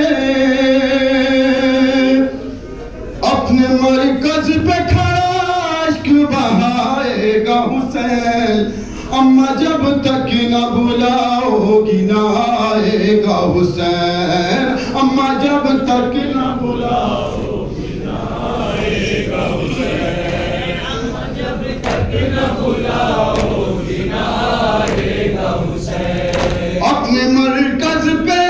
اپنے مرکز پہ کھڑا عشق بہائے گا حسین اماں جب تک نہ بلاؤ گی نہ آئے گا حسین اماں جب تک نہ بلاؤ گی نہ آئے گا حسین اماں جب تک نہ بلاؤ گی نہ آئے گا حسین اپنے مرکز پہ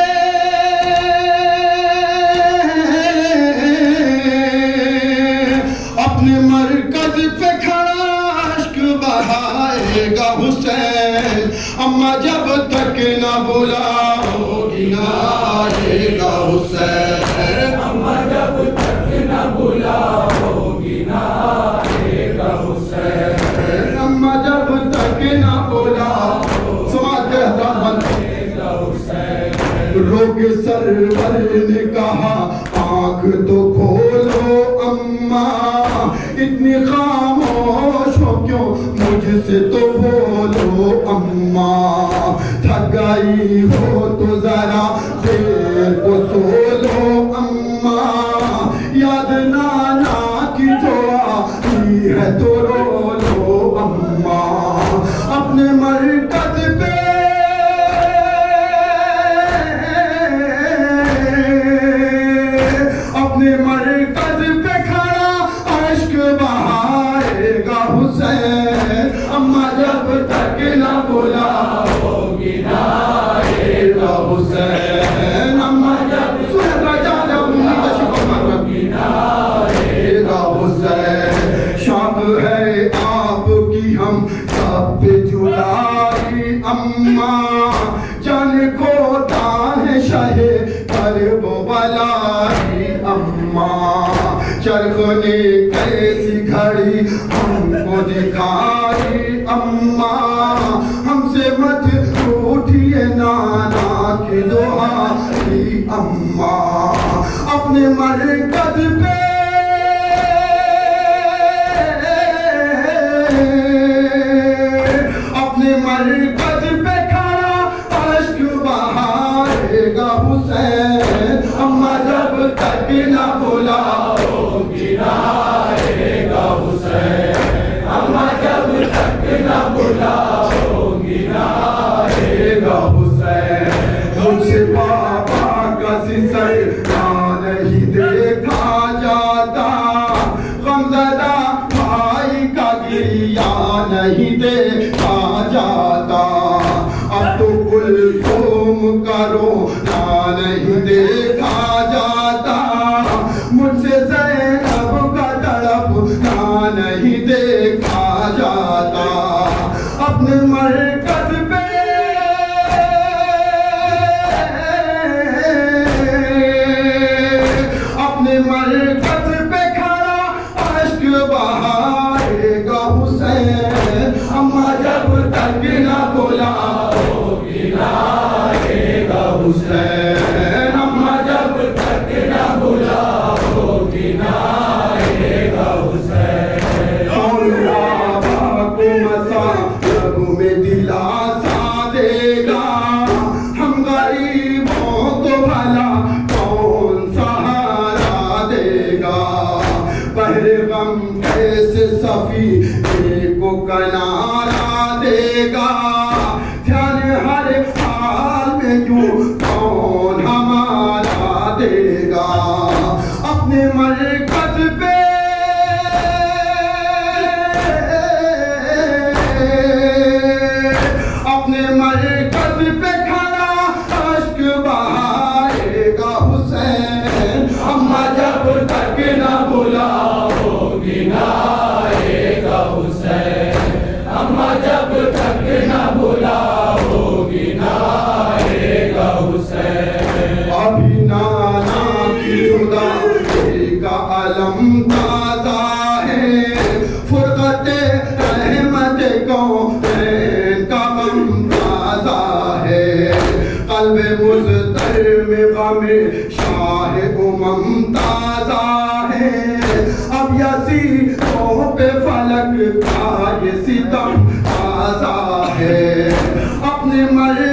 اپنے مرکز پہ کھڑا عشق بہائے گا حسین اماں جب تک نہ بلاؤ گی نہ آئے گا حسین اماں جب تک نہ بلاؤ گی نہ آئے گا حسین اماں جب تک نہ بلاؤ سماتے حضرات گا حسین روگ سرور نے کہا آنکھ تو کھولو اماں اتنی خاموش ہو کیوں مجھ سے تو بولو اماں تھک گئی ہو تو ذرا دیر کو سو لو اماں یاد نانا کی جو آئی ہے تو رو لو اماں اپنے مرکز پہ اپنے مرکز پہ کھڑا عشق بہائے گا حسین اماں جب تک نہ بلاؤ گی نہ آئے گا حسین اماں جب گی نہ آئے گا حسین شب ہے آپ کی ہم سب پہ جدائی اماں جان کھوتا ہے شہ کرب بلائی اماں چرخ نے کیسی گھڑی ہم کو دکھائی اماں ہم سے مت روٹھیے نانا کی دعائی اماں اپنے مرکز پہ اپنے مرکز پہ کھڑا عشق بہائے گا حسین اماں جب تک نہ بلاؤ گی نہ آئے گا حسین اماں جب تک نہ بلاؤ گی نہ آئے گا حسین مجھ سے پاپا کا سسڑنا نہیں دیکھا جاتا غمزدہ بھائی کا گریہ نہیں دیکھا جاتا اب تو کلثوم کا رونا نہیں دیکھا جاتا مجھ سے زینب کا تڑپنا نہیں دیکھا جاتا اپنے مرکز پہ اپنے مرکز پہ کھڑا عشق بہائے گا حسین اماں جب تک نہ بلاؤ گی نہ آئے گا حسین اماں جب تک نہ بلاؤ گی نہ آئے گا حسین اور بابا کو مسائب میں دلاسا دے گا ہم غریبوں کو بھلا کون سہارا دے گا بحر غم کیسے سفینے کو کنارا دے گا دھیان ہر حال میں یوں کون ہمارا دے گا اپنے مرکز پہ اپنے مرکز پہ کھڑا عشق بہائے گا حسین اماں جب تک نہ بلاؤ گی نہ آئے گا حسین اماں جب تک نہ بلاؤ گی نہ آئے گا حسین ابھی نانا کی جدائی کا علم تازہ ہے فرقت رحمت کونین کا غم تازہ ہے قلب مضطر میں غم شاہ امم تازہ ہے اب یزیدوں پہ فلک کا یہ ستم تازہ ہے اپنے